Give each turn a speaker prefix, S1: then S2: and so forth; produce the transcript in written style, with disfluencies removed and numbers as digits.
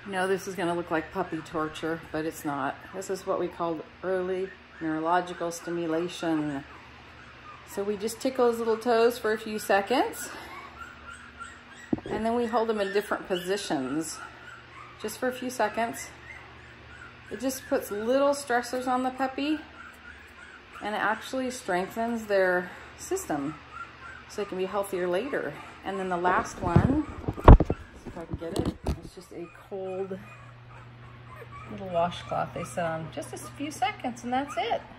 S1: You know, this is gonna look like puppy torture, but it's not. This is what we call early neurological stimulation. So we just tickle his little toes for a few seconds, and then we hold them in different positions just for a few seconds. It just puts little stressors on the puppy, and it actually strengthens their system so they can be healthier later. And then the last one, see if I can get it, it's just a cold little washcloth they sit on just a few seconds, and that's it.